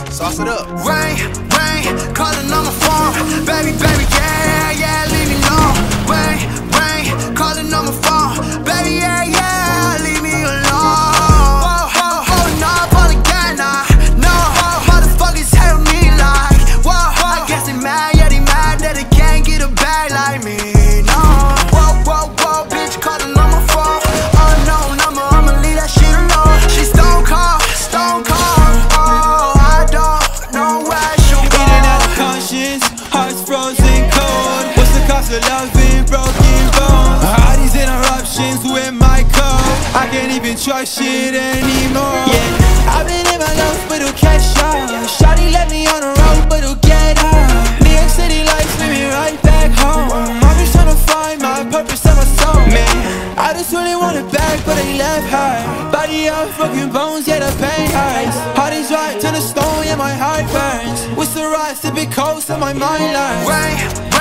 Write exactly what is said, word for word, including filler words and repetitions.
Sauce it up. Rain, rain, calling on my phone. Baby, baby, yeah, yeah, leave me alone. Rain, rain, calling on my phone. Baby, yeah, yeah, leave me alone. Whoa, whoa, holding up on the gang, nah, no. Motherfuckers hate me like, whoa, I guess they mad, yeah, they mad that they can't get a bag like me, no. Whoa, whoa, whoa, bitch, calling on my phone. Unknown number, I'ma leave that shit alone. She stone cold, stone cold, oh, I don't know where she'll go. In and out of conscience, hearts frozen cold. What's the cost of loving broken bones? All these interruptions with my code, I can't even trust shit anymore. Yeah, I've been in my love, but who catch up? Shawty let me on the road, but who get up? New York City lights leave me right back home. I'm just trying to find my purpose and my soul. Man, I just really want it back, but they left high. Body out, fucking bones, yeah, the pain hurts. Heart is right to the stone, yeah, my heart burns. What's the right, sipping cold, so my mind learns. Rain,